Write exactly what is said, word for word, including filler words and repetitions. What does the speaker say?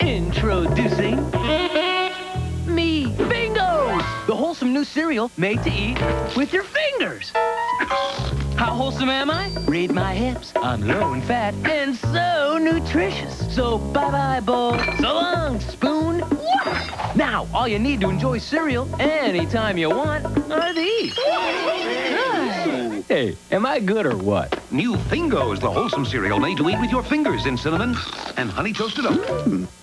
Introducing me, Fingos, the wholesome new cereal made to eat with your fingers. How wholesome am I? Read my hips. I'm low in fat and so nutritious. So bye-bye, bowl. So long, spoon. Now, all you need to enjoy cereal anytime you want are these. Hey, am I good or what? New Fingos, the wholesome cereal made to eat with your fingers in cinnamon and honey toasted oat.